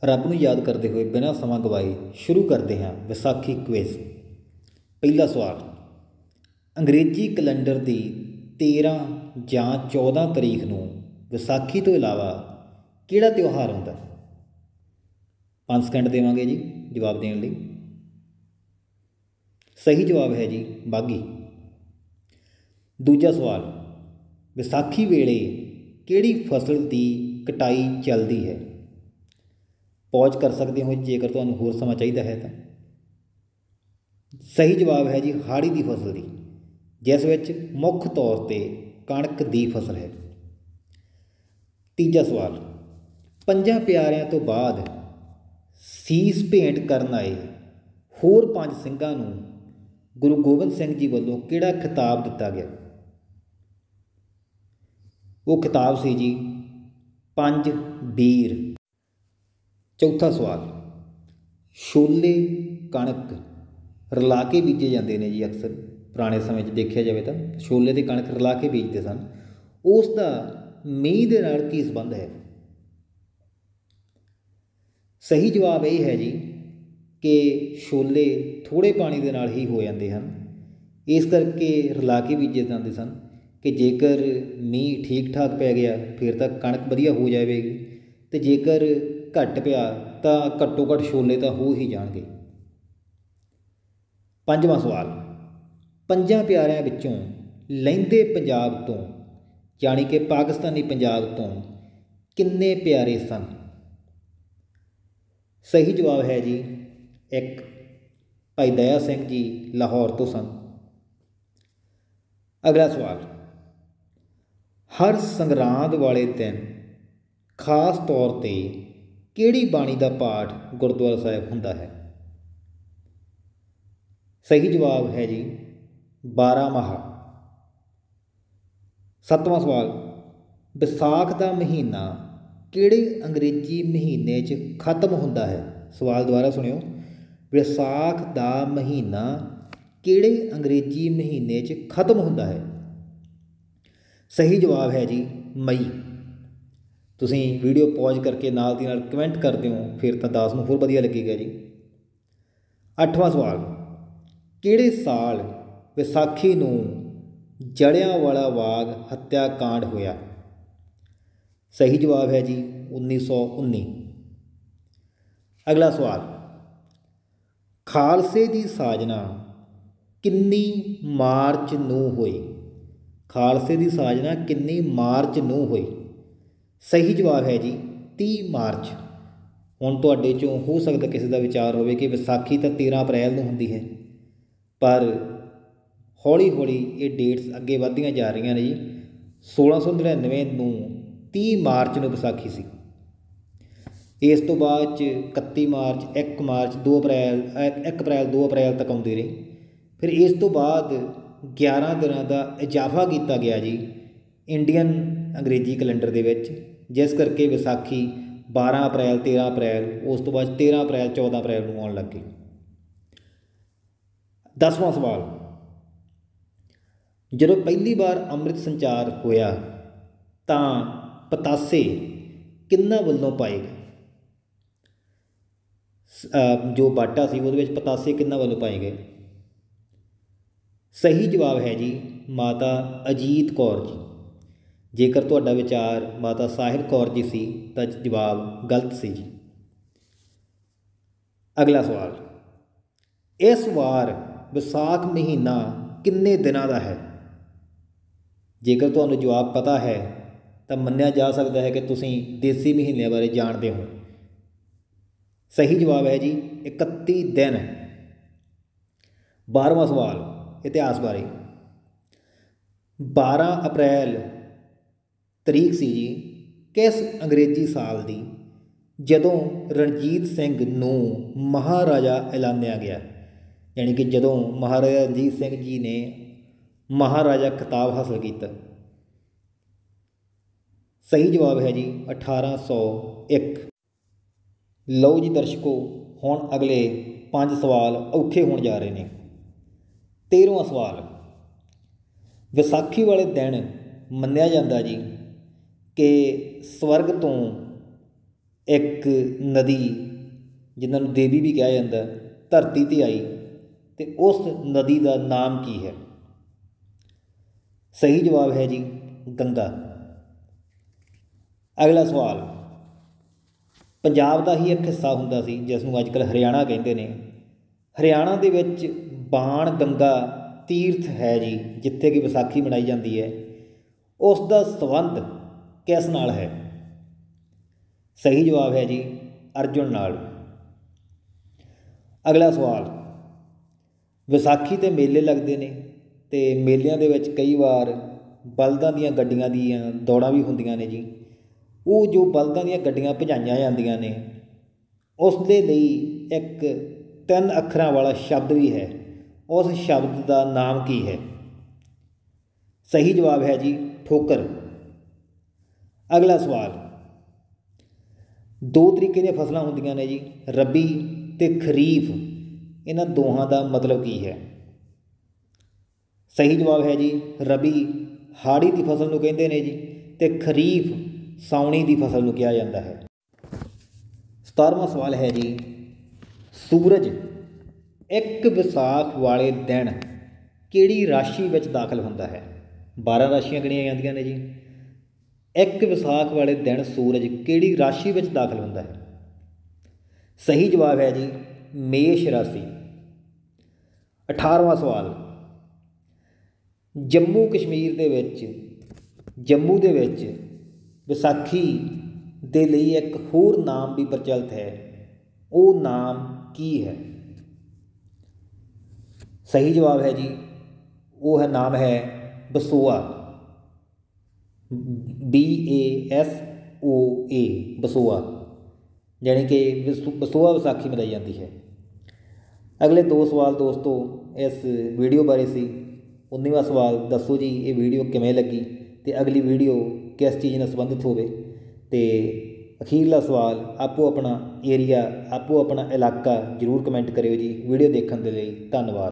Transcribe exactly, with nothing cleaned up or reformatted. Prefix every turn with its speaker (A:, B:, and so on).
A: ਰੱਬ ਨੂੰ ਯਾਦ ਕਰਦੇ ਹੋਏ ਬਿਨਾਂ ਸਮਾਂ ਗਵਾਏ ਸ਼ੁਰੂ ਕਰਦੇ ਹਾਂ ਵਿਸਾਖੀ ਕੁਇਜ਼। ਪਹਿਲਾ ਸਵਾਲ, ਅੰਗਰੇਜ਼ੀ ਕੈਲੰਡਰ ਦੀ ਤੇਰ੍ਹਾਂ ਜਾਂ ਚੌਦ੍ਹਾਂ ਤਰੀਕ ਨੂੰ ਵਿਸਾਖੀ ਤੋਂ ਇਲਾਵਾ ਕਿਹੜਾ ਤਿਉਹਾਰ ਆਉਂਦਾ? ਪੰਜ ਸਕਿੰਟ ਦੇਵਾਂਗੇ ਜੀ ਜਵਾਬ ਦੇਣ ਲਈ। ਸਹੀ ਜਵਾਬ ਹੈ ਜੀ ਮਾਘੀ। ਦੂਜਾ ਸਵਾਲ, ਵਿਸਾਖੀ ਵੇਲੇ ਕਿਹੜੀ ਫਸਲ ਦੀ ਕਟਾਈ ਚੱਲਦੀ ਹੈ? ਪੌਜ਼ ਕਰ ਸਕਦੇ ਹੋ ਜੇਕਰ ਤੁਹਾਨੂੰ ਹੋਰ ਸਮਾਂ ਚਾਹੀਦਾ ਹੈ ਤਾਂ। ਸਹੀ ਜਵਾਬ ਹੈ ਜੀ ਹਾੜੀ ਦੀ ਫਸਲ ਦੀ, ਜਿਸ ਵਿੱਚ ਮੁੱਖ ਤੌਰ 'ਤੇ ਕਣਕ ਦੀ ਫਸਲ ਹੈ। ਤੀਜਾ ਸਵਾਲ, ਪੰਜਾਂ ਪਿਆਰਿਆਂ ਤੋਂ ਬਾਅਦ ਸੀਸ ਭੇਂਟ ਕਰਨ ਆਏ ਹੋਰ ਪੰਜ ਸਿੰਘਾਂ ਨੂੰ ਗੁਰੂ ਗੋਬਿੰਦ ਸਿੰਘ ਜੀ ਵੱਲੋਂ ਕਿਹੜਾ ਖਿਤਾਬ ਦਿੱਤਾ ਗਿਆ? ਉਹ ਖਿਤਾਬ ਸੀ ਜੀ ਪੰਜ ਵੀਰ। ਚੌਥਾ ਸਵਾਲ, ਛੋਲੇ ਕਣਕ ਰਲਾ ਕੇ ਬੀਜੇ ਜਾਂਦੇ ਨੇ ਜੀ। ਅਕਸਰ ਪੁਰਾਣੇ ਸਮੇਂ 'ਚ ਦੇਖਿਆ ਜਾਵੇ ਤਾਂ ਛੋਲੇ ਅਤੇ ਕਣਕ ਰਲਾ ਕੇ ਬੀਜਦੇ ਸਨ। ਉਸ ਦਾ ਮੀਂਹ ਦੇ ਨਾਲ ਕੀ ਸੰਬੰਧ ਹੈ? ਸਹੀ ਜਵਾਬ ਇਹ ਹੈ ਜੀ ਕਿ ਛੋਲੇ ਥੋੜ੍ਹੇ ਪਾਣੀ ਦੇ ਨਾਲ ਹੀ ਹੋ ਜਾਂਦੇ ਹਨ, ਇਸ ਕਰਕੇ ਰਲਾ ਕੇ ਬੀਜੇ ਜਾਂਦੇ ਸਨ ਕਿ ਜੇਕਰ ਮੀਂਹ ਠੀਕ ਠਾਕ ਪੈ ਗਿਆ ਫਿਰ ਤਾਂ ਕਣਕ ਵਧੀਆ ਹੋ ਜਾਵੇਗੀ, ਅਤੇ ਜੇਕਰ ਘੱਟ ਪਿਆ ਤਾਂ ਘੱਟੋ ਘੱਟ ਛੋਲੇ ਤਾਂ ਹੋ ਹੀ ਜਾਣਗੇ। ਪੰਜਵਾਂ ਸਵਾਲ, ਪੰਜਾਂ ਪਿਆਰਿਆਂ ਵਿੱਚੋਂ ਲਹਿੰਦੇ ਪੰਜਾਬ ਤੋਂ ਯਾਨੀ ਕਿ ਪਾਕਿਸਤਾਨੀ ਪੰਜਾਬ ਤੋਂ ਕਿੰਨੇ ਪਿਆਰੇ ਸਨ? ਸਹੀ ਜਵਾਬ ਹੈ ਜੀ ਇੱਕ। ਭਾਈ ਦਇਆ ਸਿੰਘ ਜੀ ਲਾਹੌਰ ਤੋਂ ਸਨ। ਅਗਲਾ ਸਵਾਲ, ਹਰ ਸੰਗਰਾਂਦ ਵਾਲੇ ਦਿਨ ਖਾਸ ਤੌਰ 'ਤੇ ਕਿਹੜੀ ਬਾਣੀ ਦਾ ਪਾਠ ਗੁਰਦੁਆਰਾ ਸਾਹਿਬ ਹੁੰਦਾ ਹੈ? ਸਹੀ ਜਵਾਬ ਹੈ ਜੀ ਬਾਰਾਂਮਾਹਾ। ਸੱਤਵਾਂ ਸਵਾਲ, ਵਿਸਾਖ ਦਾ ਮਹੀਨਾ ਕਿਹੜੇ ਅੰਗਰੇਜ਼ੀ ਮਹੀਨੇ 'ਚ ਖਤਮ ਹੁੰਦਾ ਹੈ? ਸਵਾਲ ਦੁਬਾਰਾ ਸੁਣਿਓ, ਵਿਸਾਖ ਦਾ ਮਹੀਨਾ ਕਿਹੜੇ ਅੰਗਰੇਜ਼ੀ ਮਹੀਨੇ 'ਚ ਖਤਮ ਹੁੰਦਾ ਹੈ? ਸਹੀ ਜਵਾਬ ਹੈ ਜੀ ਮਈ। ਤੁਸੀਂ ਵੀਡੀਓ ਪੌਜ਼ ਕਰਕੇ ਨਾਲ ਦੀ ਨਾਲ ਕਮੈਂਟ ਕਰ ਦਿਓ, ਫਿਰ ਤਾਂ ਦਾਸ ਨੂੰ ਹੋਰ ਵਧੀਆ ਲੱਗੇਗਾ ਜੀ। ਅੱਠਵਾਂ ਸਵਾਲ, ਕਿਹੜੇ ਸਾਲ ਵਿਸਾਖੀ ਨੂੰ ਜਲਿਆਂਵਾਲਾ ਬਾਗ ਹੱਤਿਆਕਾਂਡ ਹੋਇਆ? ਸਹੀ ਜਵਾਬ ਹੈ ਜੀ ਉੱਨੀ ਸੌ ਉੱਨੀ। ਅਗਲਾ ਸਵਾਲ, ਖਾਲਸੇ ਦੀ ਸਾਜਨਾ ਕਿੰਨੀ ਮਾਰਚ ਨੂੰ ਹੋਈ? ਖਾਲਸੇ ਦੀ ਸਾਜਨਾ ਕਿੰਨੀ ਮਾਰਚ ਨੂੰ ਹੋਈ? ਸਹੀ ਜਵਾਬ ਹੈ ਜੀ ਤੀਹ ਮਾਰਚ। ਹੁਣ ਤੁਹਾਡੇ 'ਚੋਂ ਹੋ ਸਕਦਾ ਕਿਸੇ ਦਾ ਵਿਚਾਰ ਹੋਵੇ ਕਿ ਵਿਸਾਖੀ ਤਾਂ ਤੇਰ੍ਹਾਂ ਅਪ੍ਰੈਲ ਨੂੰ ਹੁੰਦੀ ਹੈ, ਪਰ ਹੌਲੀ ਹੌਲੀ ਇਹ ਡੇਟਸ ਅੱਗੇ ਵੱਧਦੀਆਂ ਜਾ ਰਹੀਆਂ ਨੇ ਜੀ। ਸੋਲਾਂ ਸੌ ਨੜਿਨਵੇਂ ਨੂੰ ਤੀਹ ਮਾਰਚ ਨੂੰ ਵਿਸਾਖੀ ਸੀ। ਇਸ ਤੋਂ ਬਾਅਦ 'ਚ ਇਕੱਤੀ ਮਾਰਚ, ਇੱਕ ਮਾਰਚ, ਦੋ ਅਪ੍ਰੈਲ, ਇੱਕ ਅਪ੍ਰੈਲ ਦੋ ਅਪ੍ਰੈਲ ਤੱਕ ਆਉਂਦੀ ਰਹੀ। ਫਿਰ ਇਸ ਤੋਂ ਬਾਅਦ ਗਿਆਰਾਂ ਦਿਨਾਂ ਦਾ ਇਜ਼ਾਫਾ ਕੀਤਾ ਗਿਆ ਜੀ ਇੰਡੀਅਨ ਅੰਗਰੇਜ਼ੀ ਕੈਲੰਡਰ ਦੇ ਵਿੱਚ, ਜਿਸ ਕਰਕੇ ਵਿਸਾਖੀ ਬਾਰਾਂ ਅਪ੍ਰੈਲ, ਤੇਰ੍ਹਾਂ ਅਪ੍ਰੈਲ, ਉਸ ਤੋਂ ਬਾਅਦ ਤੇਰ੍ਹਾਂ ਅਪ੍ਰੈਲ, ਚੌਦ੍ਹਾਂ ਅਪ੍ਰੈਲ ਨੂੰ ਆਉਣ ਲੱਗ ਗਈ। ਦਸਵਾਂ ਸਵਾਲ, ਜਦੋਂ ਪਹਿਲੀ ਵਾਰ ਅੰਮ੍ਰਿਤ ਸੰਚਾਰ ਹੋਇਆ ਤਾਂ ਪਤਾਸੇ ਕਿਹਨਾਂ ਵੱਲੋਂ ਪਾਏ ਗਏ? ਜੋ ਬਾਟਾ ਸੀ ਉਹਦੇ ਵਿੱਚ ਪਤਾਸੇ ਕਿਹਨਾਂ ਵੱਲੋਂ ਪਾਏ ਗਏ? ਸਹੀ ਜਵਾਬ ਹੈ ਜੀ ਮਾਤਾ ਅਜੀਤ ਕੌਰ ਜੀ। ਜੇਕਰ ਤੁਹਾਡਾ ਵਿਚਾਰ ਮਾਤਾ ਸਾਹਿਬ ਕੌਰ ਜੀ ਸੀ ਤਾਂ ਜਵਾਬ ਗਲਤ ਸੀ ਜੀ। ਅਗਲਾ ਸਵਾਲ, ਇਸ ਵਾਰ ਵਿਸਾਖ ਮਹੀਨਾ ਕਿੰਨੇ ਦਿਨਾਂ ਦਾ ਹੈ? ਜੇਕਰ ਤੁਹਾਨੂੰ ਜਵਾਬ ਪਤਾ ਹੈ ਤਾਂ ਮੰਨਿਆ ਜਾ ਸਕਦਾ ਹੈ ਕਿ ਤੁਸੀਂ ਦੇਸੀ ਮਹੀਨਿਆਂ ਬਾਰੇ ਜਾਣਦੇ ਹੋ। ਸਹੀ ਜਵਾਬ ਹੈ ਜੀ ਇਕੱਤੀ ਦਿਨ। ਬਾਰ੍ਹਵਾਂ ਸਵਾਲ, ਇਤਿਹਾਸ ਬਾਰੇ। ਬਾਰਾਂ ਅਪ੍ਰੈਲ ਤਰੀਕ ਸੀ ਜੀ ਕਿਸ ਅੰਗਰੇਜ਼ੀ ਸਾਲ ਦੀ ਜਦੋਂ ਰਣਜੀਤ ਸਿੰਘ ਨੂੰ ਮਹਾਰਾਜਾ ਐਲਾਨਿਆ ਗਿਆ? ਯਾਨੀ ਕਿ ਜਦੋਂ ਮਹਾਰਾਜਾ ਰਣਜੀਤ ਸਿੰਘ ਜੀ ਨੇ ਮਹਾਰਾਜਾ ਖਿਤਾਬ ਹਾਸਲ ਕੀਤਾ। ਸਹੀ ਜਵਾਬ ਹੈ ਜੀ ਅਠਾਰਾਂ ਸੌ ਇੱਕ। ਲਓ ਜੀ ਦਰਸ਼ਕੋ, ਹੁਣ ਅਗਲੇ ਪੰਜ ਸਵਾਲ ਔਖੇ ਹੋਣ ਜਾ ਰਹੇ ਨੇ। ਤੇਰ੍ਹਵਾਂ ਸਵਾਲ, ਵਿਸਾਖੀ ਵਾਲੇ ਦਿਨ ਮੰਨਿਆ ਜਾਂਦਾ ਜੀ ਕਿ ਸਵਰਗ ਤੋਂ ਇੱਕ ਨਦੀ ਜਿਨ੍ਹਾਂ ਨੂੰ ਦੇਵੀ ਵੀ ਕਿਹਾ ਜਾਂਦਾ ਧਰਤੀ 'ਤੇ ਆਈ, ਅਤੇ ਉਸ ਨਦੀ ਦਾ ਨਾਮ ਕੀ ਹੈ? ਸਹੀ ਜਵਾਬ ਹੈ ਜੀ ਗੰਗਾ। ਅਗਲਾ ਸਵਾਲ, ਪੰਜਾਬ ਦਾ ਹੀ ਇੱਕ ਹਿੱਸਾ ਹੁੰਦਾ ਸੀ ਜਿਸ ਨੂੰ ਅੱਜ ਕੱਲ੍ਹ ਹਰਿਆਣਾ ਕਹਿੰਦੇ ਨੇ। ਹਰਿਆਣਾ ਦੇ ਵਿੱਚ ਬਾਣ ਗੰਗਾ ਤੀਰਥ ਹੈ ਜੀ, ਜਿੱਥੇ ਕਿ ਵਿਸਾਖੀ ਮਨਾਈ ਜਾਂਦੀ ਹੈ। ਉਸ ਦਾ ਸੰਬੰਧ ਕਿਸ ਨਾਲ ਹੈ? ਸਹੀ ਜਵਾਬ ਹੈ ਜੀ ਅਰਜੁਨ ਨਾਲ। ਅਗਲਾ ਸਵਾਲ, ਵਿਸਾਖੀ 'ਤੇ ਮੇਲੇ ਲੱਗਦੇ ਨੇ, ਅਤੇ ਮੇਲਿਆਂ ਦੇ ਵਿੱਚ ਕਈ ਵਾਰ ਬਲਦਾਂ ਦੀਆਂ ਗੱਡੀਆਂ ਦੀਆਂ ਦੌੜਾਂ ਵੀ ਹੁੰਦੀਆਂ ਨੇ ਜੀ। ਉਹ ਜੋ ਬਲਦਾਂ ਦੀਆਂ ਗੱਡੀਆਂ ਭਜਾਈਆਂ ਜਾਂਦੀਆਂ ਨੇ, ਉਸ ਦੇ ਲਈ ਇੱਕ ਤਿੰਨ ਅੱਖਰਾਂ ਵਾਲਾ ਸ਼ਬਦ ਵੀ ਹੈ। ਉਸ ਸ਼ਬਦ ਦਾ ਨਾਮ ਕੀ ਹੈ? ਸਹੀ ਜਵਾਬ ਹੈ ਜੀ ਠੋਕਰ। ਅਗਲਾ ਸਵਾਲ, ਦੋ ਤਰੀਕੇ ਦੀਆਂ ਫਸਲਾਂ ਹੁੰਦੀਆਂ ਨੇ ਜੀ, ਰੱਬੀ ਅਤੇ ਖਰੀਫ। ਇਹਨਾਂ ਦੋਹਾਂ ਦਾ ਮਤਲਬ ਕੀ ਹੈ? ਸਹੀ ਜਵਾਬ ਹੈ ਜੀ ਰਬੀ ਹਾੜੀ ਦੀ ਫਸਲ ਨੂੰ ਕਹਿੰਦੇ ਨੇ ਜੀ, ਅਤੇ ਖਰੀਫ ਸਾਉਣੀ ਦੀ ਫਸਲ ਨੂੰ ਕਿਹਾ ਜਾਂਦਾ ਹੈ। ਸਤਾਰਵਾਂ ਸਵਾਲ ਹੈ ਜੀ, ਸੂਰਜ ਇੱਕ ਵਿਸਾਖ ਵਾਲੇ ਦਿਨ ਕਿਹੜੀ ਰਾਸ਼ੀ ਵਿੱਚ ਦਾਖਲ ਹੁੰਦਾ ਹੈ? ਬਾਰਾਂ ਰਾਸ਼ੀਆਂ ਗਿਣੀਆਂ ਜਾਂਦੀਆਂ ਨੇ ਜੀ। ਇੱਕ ਵਿਸਾਖ ਵਾਲੇ ਦਿਨ ਸੂਰਜ ਕਿਹੜੀ ਰਾਸ਼ੀ ਵਿੱਚ ਦਾਖਲ ਹੁੰਦਾ ਹੈ? ਸਹੀ ਜਵਾਬ ਹੈ ਜੀ ਮੇਸ਼ ਰਾਸ਼ੀ। ਅਠਾਰਵਾਂ ਸਵਾਲ, ਜੰਮੂ ਕਸ਼ਮੀਰ ਦੇ ਵਿੱਚ ਜੰਮੂ ਦੇ ਵਿੱਚ ਵਿਸਾਖੀ ਦੇ ਲਈ ਇੱਕ ਹੋਰ ਨਾਮ ਵੀ ਪ੍ਰਚਲਿਤ ਹੈ, ਉਹ ਨਾਮ ਕੀ ਹੈ? ਸਹੀ ਜਵਾਬ ਹੈ ਜੀ ਉਹ ਹੈ ਨਾਮ ਹੈ ਬਸੋਆ, ਬੀ ਏ ਐਸ ਓ ਏ, ਬਸੋਆ, ਜਾਣੀ ਕਿ ਵਿਸ ਬਸੋਆ ਵਿਸਾਖੀ ਮਨਾਈ ਜਾਂਦੀ ਹੈ। ਅਗਲੇ ਦੋ ਸਵਾਲ ਦੋਸਤੋ ਇਸ ਵੀਡੀਓ ਬਾਰੇ ਸੀ। ਉੱਨੀਵਾਂ ਸਵਾਲ, ਦੱਸੋ ਜੀ ਇਹ ਵੀਡੀਓ ਕਿਵੇਂ ਲੱਗੀ ਅਤੇ ਅਗਲੀ ਵੀਡੀਓ ਕਿਸ ਚੀਜ਼ ਨਾਲ ਸੰਬੰਧਿਤ ਹੋਵੇ। ਅਤੇ ਅਖੀਰਲਾ ਸਵਾਲ, ਆਪੋ ਆਪਣਾ ਏਰੀਆ, ਆਪੋ ਆਪਣਾ ਇਲਾਕਾ ਜ਼ਰੂਰ ਕਮੈਂਟ ਕਰਿਓ ਜੀ। ਵੀਡੀਓ ਦੇਖਣ ਦੇ ਲਈ ਧੰਨਵਾਦ।